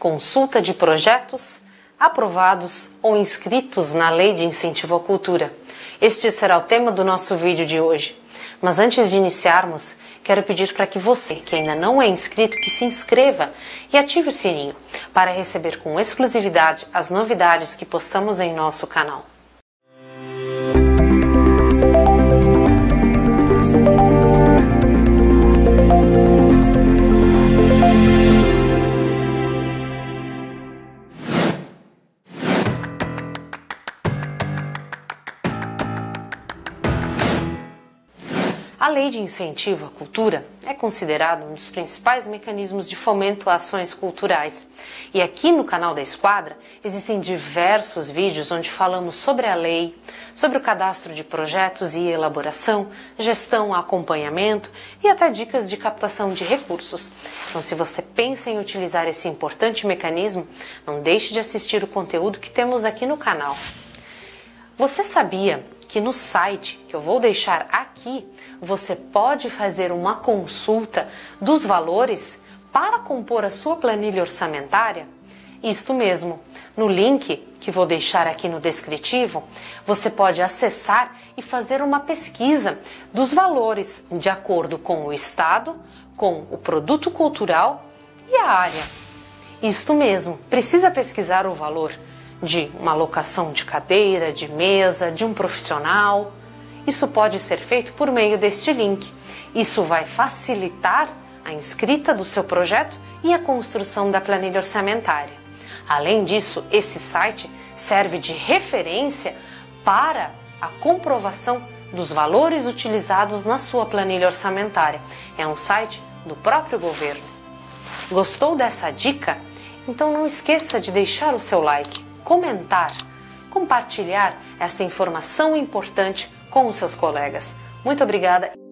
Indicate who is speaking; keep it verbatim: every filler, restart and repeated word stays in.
Speaker 1: consulta de projetos aprovados ou inscritos na Lei de Incentivo à Cultura. Este será o tema do nosso vídeo de hoje. Mas antes de iniciarmos, quero pedir para que você, que ainda não é inscrito, que se inscreva e ative o sininho para receber com exclusividade as novidades que postamos em nosso canal. A Lei de Incentivo à Cultura é considerada um dos principais mecanismos de fomento a ações culturais. E aqui no canal da Esquadra existem diversos vídeos onde falamos sobre a lei, sobre o cadastro de projetos e elaboração, gestão, acompanhamento e até dicas de captação de recursos. Então, se você pensa em utilizar esse importante mecanismo, não deixe de assistir o conteúdo que temos aqui no canal. Você sabia que no site que eu vou deixar aqui, você pode fazer uma consulta dos valores para compor a sua planilha orçamentária? Isto mesmo, no link que vou deixar aqui no descritivo, você pode acessar e fazer uma pesquisa dos valores de acordo com o estado, com o produto cultural e a área. Isto mesmo, precisa pesquisar o valor de uma locação de cadeira, de mesa, de um profissional. Isso pode ser feito por meio deste link. Isso vai facilitar a inscrita do seu projeto e a construção da planilha orçamentária. Além disso, esse site serve de referência para a comprovação dos valores utilizados na sua planilha orçamentária. É um site do próprio governo. Gostou dessa dica? Então não esqueça de deixar o seu like, comentar, compartilhar esta informação importante com os seus colegas. Muito obrigada.